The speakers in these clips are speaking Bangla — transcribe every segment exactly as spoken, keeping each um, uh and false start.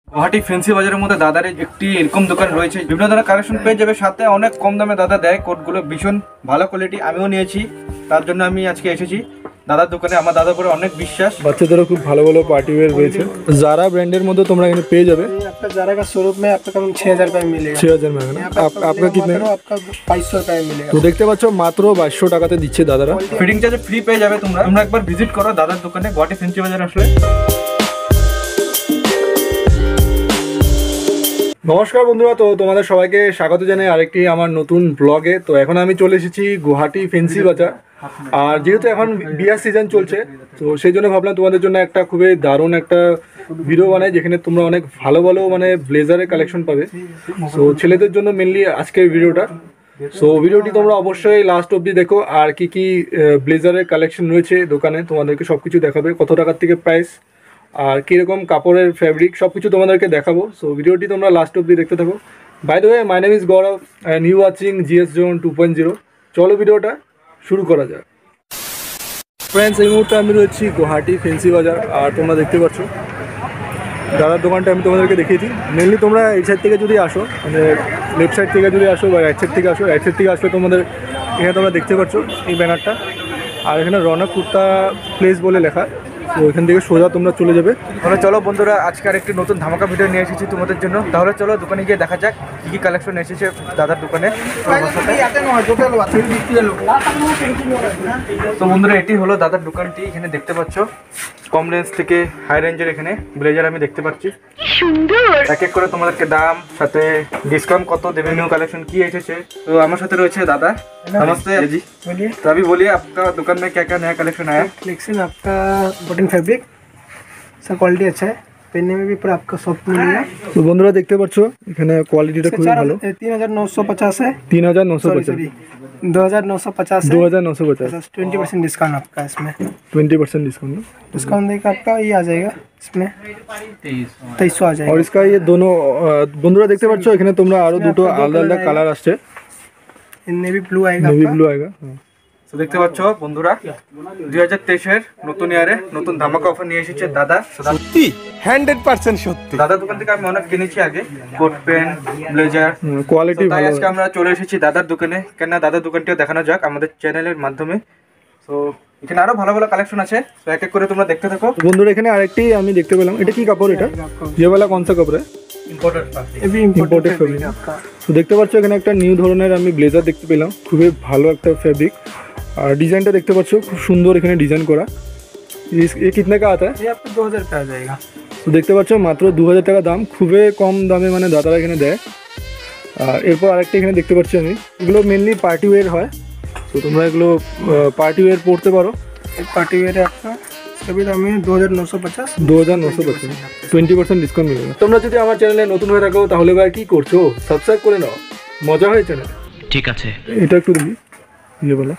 গুয়াহাটি ফ্যান্সি বাজারের মধ্যে দাদার একটি এরকম দোকান রয়েছে, বিভিন্ন ধরনের কালেকশন পেয়ে যাবে, সাথে অনেক কম দামে দাদা দেয় কোটগুলো, ভীষণ ভালো কোয়ালিটি। আমিও নিয়েছি, তার জন্য আমি আজকে এসেছি দাদার দোকানে। আমার দাদার উপরে অনেক বিশ্বাস। বাচ্চাদেরও খুব ভালো ভালো পার্টি ওয়্যার রয়েছে। জারা ব্র্যান্ডের মধ্যে তোমরা এখানে পেয়ে যাবে। आपका जारा का स्वरूप में आपका कम छः हज़ार रुपये मिलेगा। छः हज़ार में आपका कितने? आपका बाईस सौ रुपये मिलेगा। তো দেখতে পাচ্ছ মাত্র বাইশশো টাকাতে দিচ্ছে দাদারা। ফিটিং চার্জ ফ্রি পেয়ে যাবে তোমরা। তোমরা একবার ভিজিট করো দাদার দোকানে গুয়াহাটি ফ্যান্সি বাজার আসলে। নমস্কার বন্ধুরা, তো তোমাদের সবাইকে স্বাগত জানাই আরেকটি আমার নতুন ব্লগে। তো এখন আমি চলে এসেছি গুয়াহাটি ফ্যান্সি বাজার। আর যেহেতু এখন বিয়ার সিজন চলছে, তো সেই জন্য ভাবলাম তোমাদের জন্য একটা খুবই দারুণ একটা ভিডিও বানাই, যেখানে তোমরা অনেক ভালো ভালো মানে ব্লেজারের কালেকশন পাবে। সো ছেলেদের জন্য মেনলি আজকের ভিডিওটা। সো ভিডিওটি তোমরা অবশ্যই লাস্ট অবধি দেখো। আর কি কি ব্লেজারের কালেকশন রয়েছে দোকানে তোমাদেরকে সব কিছু দেখাবে, কত টাকার থেকে প্রাইস আর কীরকম কাপড়ের ফ্যাব্রিক সব কিছু তোমাদেরকে দেখাবো। সো ভিডিওটি তোমরা লাস্ট অবধি দেখতে থাকো। By the way, my name is Gaurav and you watching GS zone two point zero. চলো ভিডিওটা শুরু করা যাক। ফ্রেন্ডস, এই মুহূর্তে আমি রয়েছি গুয়াহাটি ফ্যান্সি বাজার। আর তোমরা দেখতে পাচ্ছ দাদার দোকানটা আমি তোমাদেরকে দেখিয়েছি। মেনলি তোমরা এই সাইড থেকে যদি আসো, মানে লেফট সাইড থেকে যদি আসো বা রাইট সাইড থেকে আসো, রাইট সাইড থেকে আসলে তোমাদের এখানে তোমরা দেখতে পাচ্ছ এই ব্যানারটা। আর এখানে রনক কুর্তা প্লেস বলে লেখা। তো এখান থেকে সোজা তোমরা চলে যাবে। তাহলে চলো বন্ধুরা, আজকের একটি নতুন ধামাকা ভিডিও নিয়ে এসেছি তোমাদের জন্য। তাহলে চলো দোকানে গিয়ে দেখা যাক কী কী কালেকশন এসেছে দাদার দোকানে। তো বন্ধুরা, এটি হলো দাদার দোকানটি। এখানে দেখতে পাচ্ছ কম রেঞ্জ থেকে হাই রেঞ্জের এখানে ব্লেজার আমি দেখতে পাচ্ছি। এক এক করে তোমাদেরকে দাম, সাথে ডিসকাউন্ট কত দেবে, নিউ কালেকশন কি এসেছে। তো আমার সাথে রয়েছে দাদা। नमस्ते जी, बोलिए। तो अभी बोलिए आपका दुकान में क्या क्या नया कलेक्शन आया? कलेक्शन आपका कॉटन फैब्रिक, सर क्वालिटी अच्छा है, पहनने में भी पूरा आपका सॉफ्ट मिलेगा। তো বন্ধুরা দেখতে পাচ্ছ এখানে কোয়ালিটিটা খুবই ভালো। तीन हजार नौ सौ पचास है, तीन हजार नौ सौ पचास, दो हजार नौ सौ पचास, दो हजार नौ सौ पचास, ट्वेंटी परसेंट डिस्काउंट आपका इसमें। ट्वेंटी परसेंट डिस्काउंट डिस्काउंट देकर आपका ये आ जाएगा इसमें तेईस सौ आ जाएगा। और इसका ये दोनों বন্ধুরা দেখতে পাচ্ছ এখানে তোমরা আরো দুটো আলাদা আলাদা কালার আসছে। नेवी ब्लू आएगा, নেভি ব্লু আएगा। তো দেখতে পাচ্ছ বন্ধুরা, দুই হাজার তেইশের নতুন ইয়ারে নতুন ধামাকা অফার নিয়ে এসেছে দাদা। সত্যি হান্ড্রেড পার্সেন্ট সত্যি। দাদার দোকান থেকে আমি অনেক কিনেছি আগে, কোট প্যান্ট, ব্লেজার, কোয়ালিটি তাই ভালো। আজকে আমরা চলে এসেছি দাদার দোকানে। কেন দাদার দোকানটিও দেখানো যাক আমাদের চ্যানেলের মাধ্যমে। তো এখানে আরো ভালো ভালো কালেকশন আছে, তো এক এক করে তোমরা দেখতে থাকো। বন্ধুরা এখানে আরেকটি আমি দেখতে পেলাম, এটা কি কাপড়? এটা ये वाला कौन सा कपड़ा है? ইম্পোর্টেড ये भी ইম্পোর্টেড इम्पोर्टेड फैब्रिक फैब्रिक आपका। তো দেখতে পাচ্ছ এখানে একটা নিউ ধরনের আমি ব্লেজার দেখতে পেলাম, খুবই ভালো একটা ফ্যাব্রিক। আর ডিজাইনটা দেখতে পাচ্ছ খুব সুন্দর এখানে ডিজাইন করা। ये कितने का आता है? ये आपको दो हजार रुपये आ जाएगा। তো দেখতে পাচ্ছ মাত্র দু হাজার টাকা দাম, খুবই কম দামে মানে দাদারা এখানে দেয়। আর এরপর আরেকটা এখানে দেখতে পাচ্ছি আমি, এগুলো মেনলি পার্টি ওয়্যার হয়। তো তোমরা এগুলো পার্টি ওয়্যার পরতে পারো। एक पार्टी वेयर है आपका, इसका भी दाम है दो हजार नौ सौ पचास। দু হাজার নশো পঞ্চাশ, টোয়েন্টি পার্সেন্ট ডিসকাউন্ট মিলবে। তোমরা যদি আমার চ্যানেলে নতুন হয়ে থাকো তাহলে ভাই কি করছো, সাবস্ক্রাইব করে নাও, মজা হয় চ্যানেল। ঠিক আছে, এটা একটু দেখি ইয়ে বলো।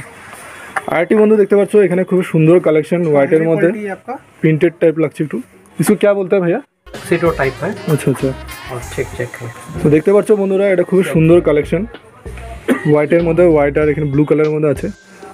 আরেকটি বন্ধু দেখতে পাচ্ছ এখানে খুব সুন্দর কালেকশন, হোয়াইটের মধ্যে क्वालिटी आपका প্রিন্টেড টাইপ লাগছে একটু। इसको क्या बोलते हैं भैया? সিটো টাইপ হয়। আচ্ছা আচ্ছা, और চেক চেক है। তো দেখতে পাচ্ছ বন্ধুরা এটা খুব সুন্দর কালেকশন, হোয়াইটের মধ্যে হোয়াইট আর এখানে ব্লু কালারের মধ্যে আছে।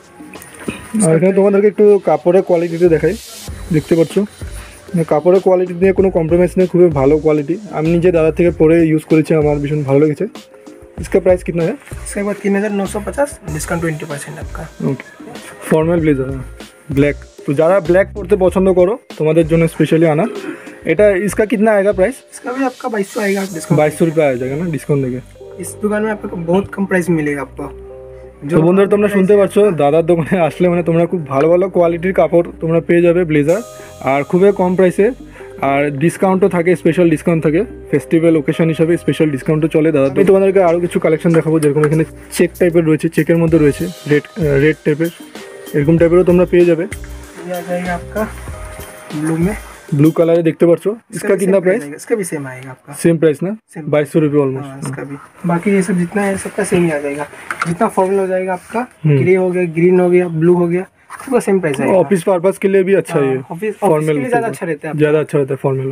আর এখানে তোমাদেরকে একটু কাপড়ের কোয়ালিটিতে দেখাই। দেখতে পাচ্ছ কাপড়ের কোয়ালিটি নিয়ে কোনো কম্প্রোমাইজ নেই, খুবই ভালো কোয়ালিটি। আমি নিজে দাদার থেকে পরে ইউজ করেছি, আমার ভীষণ ভালো লেগেছে। इसका प्राइस कितना है? इसके बाद तीन हजार नौ सौ पचास, डिस्काउंट ट्वेंटी परसेंट आपका। Okay, formal blazer black. তো যারা ব্ল্যাক পরতে পছন্দ করো তোমাদের জন্য স্পেশালি আনা। এটা इसका कितना आएगा प्राइस? इसका भी आपका बाईस सौ आएगा डिस्काउंट। বাইশশো रुपये आ जाएगा ना डिस्काउंट देके। इस दुकान में आपको बहुत कम प्राइस मिलेगा आपको। তো বন্ধুরা তোমরা শুনতে পাচ্ছ দাদার দোকানে আসলে মানে তোমরা খুব ভালো ভালো কোয়ালিটির কাপড় তোমরা পেয়ে যাবে ব্লেজার, আর খুবই কম প্রাইসে। আর ডিসকাউন্টও থাকে, স্পেশাল ডিসকাউন্ট থাকে, ফেস্টিভ্যাল ওকেশন হিসাবে স্পেশাল ডিসকাউন্টও চলে দাদা। আমি তোমাদেরকে আরও কিছু কালেকশন দেখাবো, যেরকম এখানে চেক টাইপের রয়েছে, চেকের মধ্যে রয়েছে রেড রেড টাইপের, এরকম টাইপেরও তোমরা পেয়ে যাবে। ये आ जाएगा आपका ब्लू में, ब्लू कलर देखते पाচ্ছ। इसका कितना प्राइस? इसका भी सेम आएगा आपका, सेम प्राइस ना, बाईस सौ रुपये ऑलमोस्ट। इसका भी बाकी ये सब जितना है सबका सेम ही आ जाएगा। जितना फॉर्मल हो जाएगा आपका, ग्रे हो गया, ग्रीन हो गया, ब्लू हो गया, सबका सेम प्राइस आएगा। ऑफिस पर्पस के लिए भी अच्छा है, ऑफिस फॉर्मल ज़्यादा अच्छा रहता है, ज़्यादा अच्छा रहता है फॉर्मल।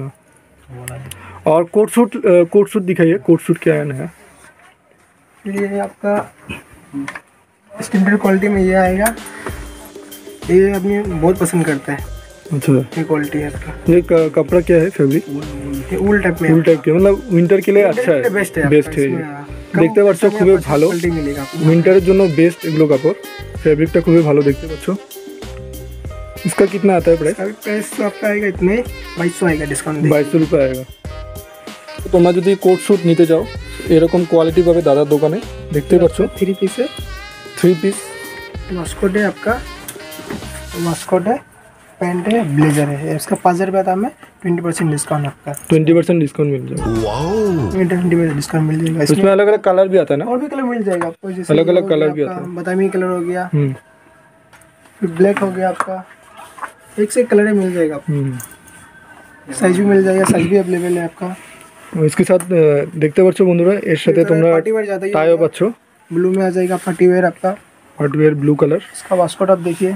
और कोट सूट, कोट सूट दिखाइए, कोट सूट क्या है नया? ये आपका स्टैंडर्ड क्वालिटी में ये आएगा, ये आदमी बहुत पसंद करता है। अच्छा, ये क्वालिटी है इसका। ये क- कपड़ा क्या है, फैब्रिक? ये उल टाइप में ফুল টাইপ কি मतलब উইন্টার के लिए अच्छा है, बेस्ट है बेस्ट है। দেখতে পাচ্ছ খুবই ভালো, क्वालिटी मिलेगा आपको। উইন্টারের জন্য বেস্ট এগুলো কাপড়। ফেব্রিকটা খুবই ভালো দেখতে পাচ্ছ। इसका कितना आता है प्राइस? अभी प्राइस तो आपका आएगा इतने बाईस सौ आएगा डिस्काउंट। বাইশশো রুপিয়ে আएगा। তো তোমরা যদি কোট স্যুট নিতে চাও এরকম কোয়ালিটি পাবে দাদার দোকানে, দেখতে পাচ্ছ। थ्री पीस है, থ্রি পিস वास्कोट है आपका, वास्कोट है, पैंट है, ब्लेजर है। इसका पाँच हज़ार रुपये दाम है, ट्वेंटी परसेंट डिस्काउंट आपका, ट्वेंटी परसेंट डिस्काउंट मिल जाएगा। ट्वेंटी परसेंट डिस्काउंट मिल जाएगा। इसमें अलग अलग कलर भी आता है ना? और भी कलर मिल जाएगा आपको, जैसे अलग-अलग ये हो कलर गया भी आपका आता है। बादामी कलर हो गया, हम्म फिर ब्लैक हो गया आपका, एक से एक कलर मिल जाएगा आपको। हम्म साइज भी मिल जाएगा, साइज भी अवेलेबल है आपका। इसके साथ अ, দেখতে পাচ্ছ বন্ধুরা এর সাথে তোমরা पार्टी वेयर ज़्यादा ही টাইও পাচ্ছ, ब्लू में आ जाएगा पार्टी वेयर आपका। Hardware blue colour. इसका वास्कोट आप देखिए,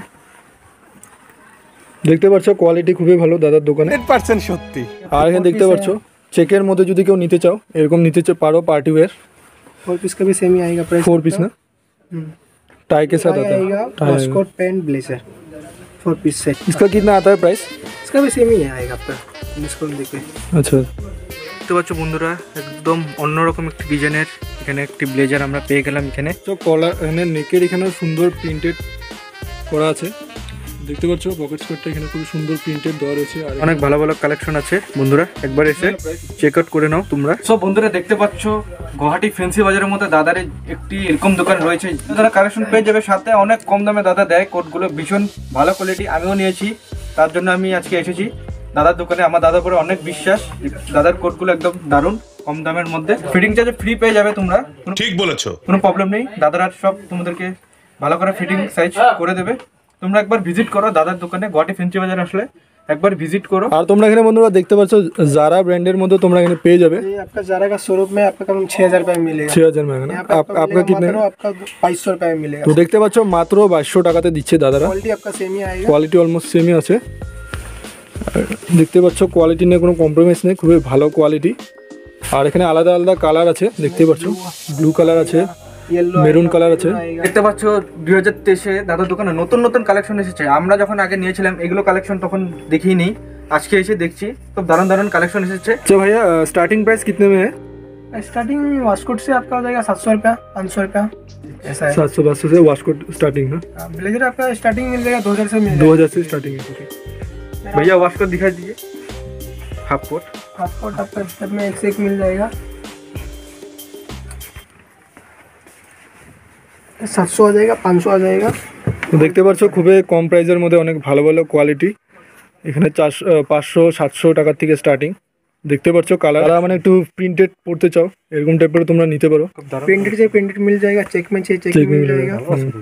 দেখতে পাচ্ছ কোয়ালিটি খুবই ভালো দাদার দোকানে। परसेंट সত্যি। আর এখানে দেখতে পাচ্ছ চেকের মধ্যে যদি কেউ নিতে চাও এরকম নিতে চাও পারো পার্টি वेयर। फोर पीस का भी सेम ही आएगा प्राइस। फोर पीस ना, टाई के साथ आता है। आएगा टाई आएगा। Waistcoat pant blazer four piece set. इसका कितना आता है प्राइस? इसका भी सेम ही आएगा आपका, डिस्काउंट देखिए। अच्छा, দেখতে পাচ্ছ বন্ধুরা একদম অন্যরকম একটি ডিজাইনের এখানে একটি ব্লেজার আমরা পেয়ে গেলাম এখানে। তো কলার এখানে নেকের এখানে সুন্দর প্রিন্টেড করা আছে, দেখতে পাচ্ছ পকেট স্কোয়ারটা এখানে খুব সুন্দর প্রিন্টেড দেওয়া রয়েছে। আর অনেক ভালো ভালো কালেকশন আছে বন্ধুরা, একবার এসে চেক আউট করে নাও তোমরা। সব বন্ধুরা দেখতে পাচ্ছ গুয়াহাটি ফ্যান্সি বাজারের মধ্যে দাদার একটি এরকম দোকান রয়েছে, দাদা কালেকশন পেয়ে যাবে, সাথে অনেক কম দামে দাদা দেয় কোটগুলো, ভীষণ ভালো কোয়ালিটি। আমিও নিয়েছি, তার জন্য আমি আজকে এসেছি দাদার দোকানে। আমার দাদার উপরে অনেক বিশ্বাস, দাদার কোটগুলো একদম দারুণ কম দামের মধ্যে। ফিটিং চার্জ ফ্রি পেয়ে যাবে তোমরা, ঠিক বলেছো, কোনো প্রবলেম নেই। দাদারা সব তোমাদেরকে ভালো করে ফিটিং সাইজ করে দেবে। তোমরা একবার ভিজিট করো দাদার দোকানে, গুয়াহাটি ফ্যান্সি বাজার আসলে একবার ভিজিট করো। আর তোমরা এখানে বন্ধুরা দেখতে পাচ্ছ জারা ব্র্যান্ডের মধ্যে তোমরা এখানে পেয়ে যাবে। ये आपका जारा का शोरूम में आपका कम छः हज़ार रुपये में मिलेगा। छः हजार में है ना? यहाँ पे आप, आपका कितने? मात्र आपका बाईस सौ रुपये में मिलेगा। তো দেখতে পাচ্ছ মাত্র বাইশশো টাকাতে দিচ্ছে দাদারা। क्वालिटी आपका सेम ही आएगा। কোয়ালিটি অলমোস্ট সেমই আছে। আর দেখতে পাচ্ছ কোয়ালিটি নিয়ে কোনো কম্প্রোমাইজ নেই, খুবই ভালো কোয়ালিটি। আর এখানে আলাদা আলাদা কালার আছে, দেখতে পাচ্ছ ব্লু কালার আছে, येलो মেরুন কালার আছে। দেখতে পাচ্ছ দুই হাজার তেইশে দাদার দোকানে নতুন নতুন কালেকশন এসেছে। আমরা যখন আগে নিয়েছিলাম এগুলো কালেকশন তখন দেখিনি, আজকে এসে দেখছি খুব দারুণ দারুণ কালেকশন এসেছে। तो भैया स्टार्टिंग प्राइस कितने में है? स्टार्टिंग वास्कोट से आपका हो जाएगा सात सौ रुपया, पाँच सौ रुपया ऐसा है। सात सौ पाँच सौ से वास्कोट स्टार्टिंग है, ब्लेजर आपका स्टार्टिंग मिल जाएगा दो हज़ार से मिल दो हजार से स्टार्टिंग है। भैया वॉश कर दिखा दीजिए हाफ कोट। पासपोर्ट आपका स्टेप में एक से एक मिल जाएगा। सात सौ आ जाएगा, पाँच सौ आ जाएगा। তো দেখতে পাচ্ছ খুবই কম প্রাইসের মধ্যে অনেক ভালো ভালো কোয়ালিটি। এখানে চারশো পাঁচশো সাতশো টাকার থেকে স্টার্টিং। দেখতে পাচ্ছ কালার মানে একটু প্রিন্টেড পড়তে চাও এরকম টাইপের তোমরা নিতে পারো। प्रिंटेड चाहिए प्रिंटेड मिल जाएगा, चेक में चाहिए चेक में मिल जाएगा,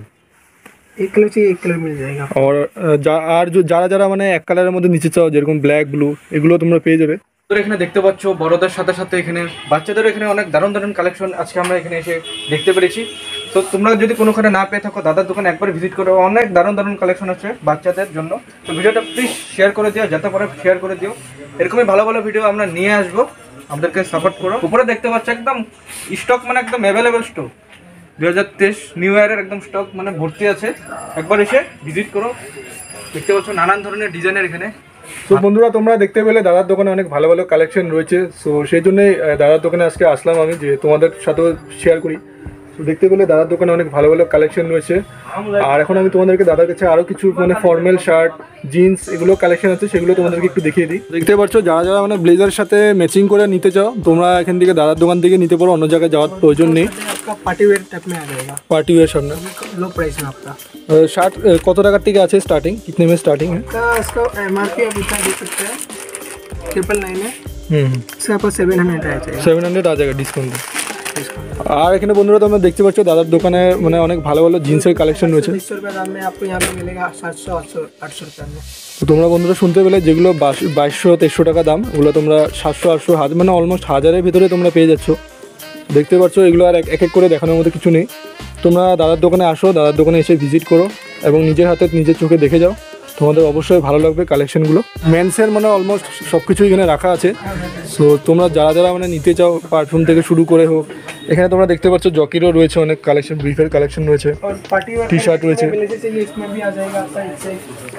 एक कलर चाहिए एक कलर मिल जाएगा। আর যা আর जो যারা যারা মানে এক কালারের মধ্যে নিতে চাও যেরকম ব্ল্যাক ব্লু এগুলো তোমরা পেয়ে যাবে। তো এখানে দেখতে পাচ্ছ বড়দের সাথে সাথে এখানে বাচ্চাদের এখানে অনেক দারুণ দারুণ কালেকশন আজকে আমরা এখানে এসে দেখতে পেরেছি। তো তোমরা যদি কোনোখানে না পেয়ে থাকো দাদার দোকানে একবার ভিজিট করো, অনেক দারুণ দারুণ কালেকশন আছে বাচ্চাদের জন্য। তো ভিডিওটা প্লিজ শেয়ার করে দিও, যত পারো শেয়ার করে দিও। এরকমই ভালো ভালো ভিডিও আমরা নিয়ে আসবো, আমাদেরকে সাপোর্ট করো। উপরে দেখতে পাচ্ছ একদম স্টক মানে একদম অ্যাভেলেবেল স্টক, দুই হাজার তেইশ নিউ ইয়ারের একদম স্টক মানে ভর্তি আছে। একবার এসে ভিজিট করো, দেখতে পাচ্ছ নানান ধরনের ডিজাইনের এখানে। তো বন্ধুরা তোমরা দেখতে পেলে দাদার দোকানে অনেক ভালো ভালো কালেকশন রয়েছে। সো সেই জন্যই আহ, দাদার দোকানে আজকে আসলাম আমি, যে তোমাদের সাথেও শেয়ার করি। তো দেখতে পেলে দাদার দোকানে অনেক ভালো ভালো কালেকশন রয়েছে। আর এখন আমি তোমাদেরকে দাদার কাছে আরও কিছু মানে ফর্মাল শার্ট জিন্স এগুলো কালেকশন আছে, সেগুলো তোমাদেরকে একটু দেখিয়ে দিই। দেখতে পাচ্ছ যারা যারা মানে ব্লেজারের সাথে ম্যাচিং করে নিতে চাও তোমরা এখান থেকে দাদার দোকান থেকে নিতে পারো, অন্য জায়গায় যাওয়ার প্রয়োজন নেই। आपका पार्टी वेयर टाइप में आ जाएगा, पार्टी वेयर सामने लो प्राइस में आपका। শার্ট কত টাকার থেকে আছে স্টার্টিং, कितने में स्टार्टिंग है? इसका इसका एम आर पी आप इतना दे सकते हैं ट्रिपल नाइन है, হুম इसका आपको सेवन हंड्रेड आ जाएगा সেভেন হান্ড্রেড आ जाएगा ডিসকাউন্ট। আর এখানে বন্ধুরা তোমরা দেখতে পাচ্ছ দাদার দোকানে মানে অনেক ভালো ভালো জিন্সের কালেকশন রয়েছে। बीस सौ रुपये दाम में आपको यहाँ पे मिलेगा सात सौ आठ सौ आठ सौ रुपये में। তো তোমরা বন্ধুরা শুনতে পেলে যেগুলো বাইশশো তেইশশো টাকা দাম ওগুলো তোমরা সাতশো আটশো হাজার মানে অলমোস্ট হাজারের ভিতরে তোমরা পেয়ে যাচ্ছ। দেখতে পাচ্ছ এগুলো আর এক এক করে দেখানোর মতো কিছু নেই। তোমরা দাদার দোকানে আসো, দাদার দোকানে এসে ভিজিট করো এবং নিজের হাতে নিজের চোখে দেখে যাও, তোমাদের অবশ্যই ভালো লাগবে কালেকশনগুলো। মেন্সের মানে অলমোস্ট সব কিছু এখানে রাখা আছে। সো তোমরা যারা যারা মানে নিতে চাও পারফিউম থেকে শুরু করে হোক, এখানে তোমরা দেখতে পাচ্ছ জকিরও রয়েছে অনেক কালেকশন, ব্রিফের কালেকশন রয়েছে, और पार्टी वेयर टी शर्ट रয়েছে। ब्लेजर चाहिए इसमें भी आ जाएगा आपका एक से एक।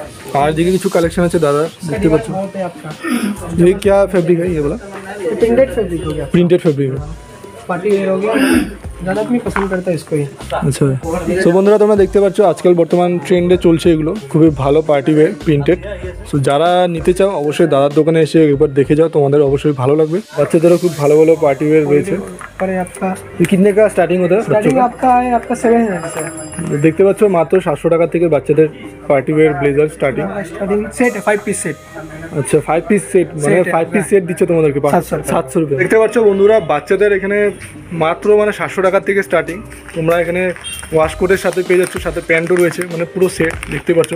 আর দিকে কিছু কালেকশন আছে দাদা দেখতে পাচ্ছ। बहुत है आपका ये क्या फैब्रिक है ये वाला? प्रिंटेड फैब्रिक हो गया, प्रिंटेड फैब्रिक है। पार्टी वेयर हो गया, ज़्यादा आदमी पसंद करता है इसको ही। আচ্ছা, সো বন্ধুরা তোমরা দেখতে পাচ্ছ আজকাল বর্তমান ট্রেন্ডে চলছে এগুলো, খুবই ভালো পার্টি ওয়্যার প্রিন্টেড। সো যারা নিতে চাও অবশ্যই দাদার দোকানে এসে একবার দেখে যাও, তোমাদের অবশ্যই ভালো লাগবে। বাচ্চাদেরও খুব ভালো ভালো পার্টি ওয়্যার রয়েছে। पर ये आपका ये कितने का स्टार्टिंग होता है बच्चों स्टार्टिंग का? आपका है आपका सेवन हंड्रेड से দেখতে পাচ্ছ মাত্র সাতশো টাকা থেকে বাচ্চাদের party wear blazer starting. Starting set है फाइव पीस सेट। আচ্ছা, ফাইভ পিস সেট মানে Set, ফাইভ পিস সেট দিচ্ছে তোমাদেরকে সাতশো টাকা। সাতশো রুপিয়া। দেখতে পাচ্ছ বন্ধুরা বাচ্চাদের এখানে মাত্র মানে সাতশো টাকার থেকে স্টার্টিং। তোমরা এখানে ওয়াশ কোটের সাথে পেয়ে যাচ্ছ, সাথে প্যান্টও রয়েছে, মানে পুরো সেট দেখতে পাচ্ছ।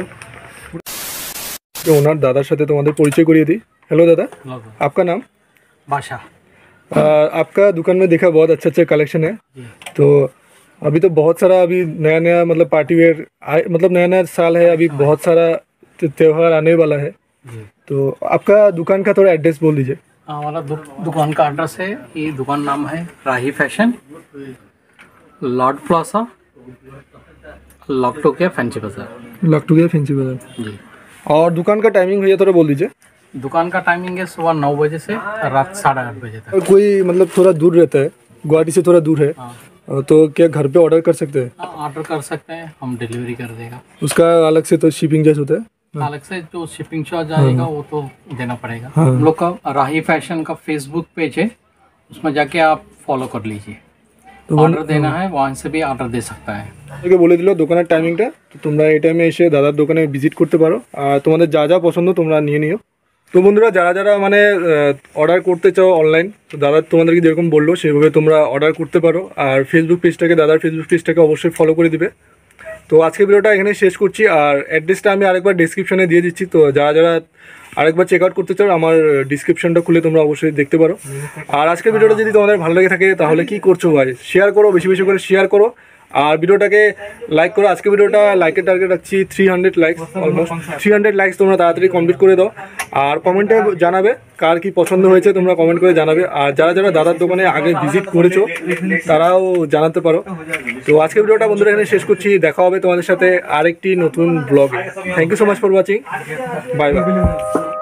তো ওনার দাদার সাথে তোমাদের পরিচয় করিয়ে দিই। हेलो दादा, आपका नाम? बादशाह। आ, आपका दुकान में देखा बहुत अच्छा अच्छा कलेक्शन है, तो अभी तो बहुत सारा अभी नया नया मतलब पार्टी वेयर मतलब नया नया साल है, अभी बहुत सारा त्यौहार आने वाला है, तो आपका दुकान का थोड़ा एड्रेस बोल दीजिए। हमारा दु, दुकान का एड्रेस है, ये दुकान नाम है राही फैशन, लॉर्ड प्लाजा, लॉकटो के फैंसी बाजार। लॉकटू गया फैंसी बाजार जी। और दुकान का टाइमिंग भैया थोड़ा बोल दीजिए। दुकान का टाइमिंग है सुबह नौ बजे से रात साढ़े आठ बजे तक। और कोई मतलब थोड़ा दूर रहता है, गुवाहाटी से थोड़ा दूर है, हाँ, तो क्या घर पे ऑर्डर कर सकते हैं? ऑर्डर कर सकते हैं, हम डिलीवरी कर देगा। उसका अलग से तो शिपिंग चार्ज होता है? अलग से जो शिपिंग चार्ज आएगा वो तो देना पड़ेगा। हाँ। हम लोग का राही फैशन का फेसबुक पेज है, उसमें जाके आप फॉलो कर लीजिए। तो ऑर्डर देना है वहाँ से भी ऑर्डर दे सकता है। তোকে বলে দিল দোকানের টাইমিংটা, তো তোমরা এই টাইমে এসে দাদার দোকানে ভিজিট করতে পারো, আর তোমাদের যা যা পছন্দ তোমরা নিয়ে নিও। তো বন্ধুরা যারা যারা মানে অর্ডার করতে চাও অনলাইন, তো দাদা তোমাদেরকে যেরকম বললো সেভাবে তোমরা অর্ডার করতে পারো, আর ফেসবুক পেজটাকে দাদার ফেসবুক পেজটাকে অবশ্যই ফলো করে দিবে। তো আজকে ভিডিওটা এখানে শেষ করছি, আর অ্যাড্রেসটা আমি আরেকবার ডিসক্রিপশনে দিয়ে দিচ্ছি, তো যারা যারা আরেকবার চেক আউট করতে চাও আমার ডিসক্রিপশনটা খুলে তোমরা অবশ্যই দেখতে পারো। আর আজকের ভিডিওটা যদি তোমাদের ভালো লেগে থাকে তাহলে কি করছো ভাই, শেয়ার করো, বেশি বেশি করে শেয়ার করো, আর ভিডিওটাকে লাইক করো। আজকে ভিডিওটা লাইকের টার্গেট রাখছি three hundred likes, almost three hundred likes তোমরা তাড়াতাড়ি কমপ্লিট করে দাও। আর কমেন্টে জানাবে কার কি পছন্দ হয়েছে, তোমরা কমেন্ট করে জানাবে। আর যারা যারা দাদার দোকানে আগে ভিজিট করেছো তারাও জানাতে পারো। তো আজকে ভিডিওটা বন্ধুরা এখানে শেষ করছি, দেখা হবে তোমাদের সাথে আরেকটি নতুন ব্লগে। Thank you so much for watching, bye by.